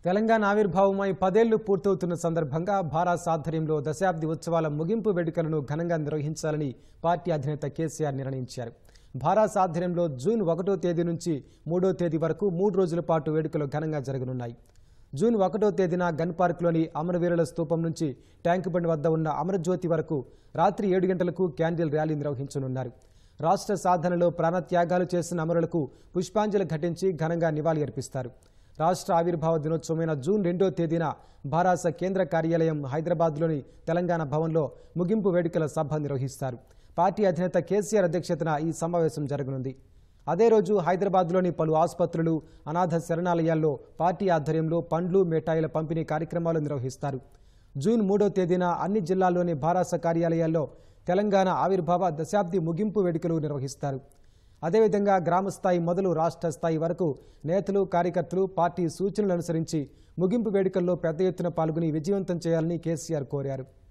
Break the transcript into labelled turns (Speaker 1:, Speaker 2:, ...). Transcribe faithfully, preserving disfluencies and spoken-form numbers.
Speaker 1: తెలంగాణ ఆవిర్భావమై పదేళ్లు పూర్తవుతున్న సందర్భంగా భారాస ఆధ్వర్యంలో దశాబ్ది ఉత్సవాల ముగింపు వేడుకలను ఘనంగా నిర్వహించాలని పార్టీ అధినేత కేసీఆర్ నిర్ణయించారు. భారాస ఆధ్వర్యంలో జూన్ ఒకటో తేదీ నుంచి మూడో తేదీ వరకు మూడు రోజుల పాటు వేడుకలు ఘనంగా జరగనున్నాయి. జూన్ ఒకటో తేదీన గన్ పార్క్లోని అమరవీరుల స్తూపం నుంచి ట్యాంక్ బండ్ వద్ద ఉన్న అమరజ్యోతి వరకు రాత్రి ఏడు గంటలకు క్యాండిల్ ర్యాలీ నిర్వహించనున్నారు. రాష్ట్ర సాధనలో ప్రాణత్యాగాలు చేసిన అమరులకు పుష్పాంజలి ఘటించి ఘనంగా నివాళి అర్పిస్తారు. రాష్ట్ర ఆవిర్భావ దినోత్సవమైన జూన్ రెండో తేదీన భారాస కేంద్ర కార్యాలయం హైదరాబాద్లోని తెలంగాణ భవన్లో ముగింపు వేడుకల సభ నిర్వహిస్తారు. పార్టీ అధినేత కేసీఆర్ అధ్యక్షతన ఈ సమావేశం జరగనుంది. అదే రోజు హైదరాబాద్లోని పలు ఆసుపత్రులు, అనాథ శరణాలయాల్లో పార్టీ ఆధ్వర్యంలో పండ్లు, మిఠాయిల పంపిణీ కార్యక్రమాలు నిర్వహిస్తారు. జూన్ మూడో తేదీన అన్ని జిల్లాల్లోని భారాస కార్యాలయాల్లో తెలంగాణ ఆవిర్భావ దశాబ్ది ముగింపు వేడుకలు నిర్వహిస్తారు. అదేవిధంగా గ్రామస్థాయి మొదలు రాష్ట్ర స్థాయి వరకు నేతలు, కార్యకర్తలు పార్టీ సూచనలు అనుసరించి ముగింపు వేడుకల్లో పెద్ద ఎత్తున పాల్గొని విజయవంతం చేయాలని కేసీఆర్ కోరారు.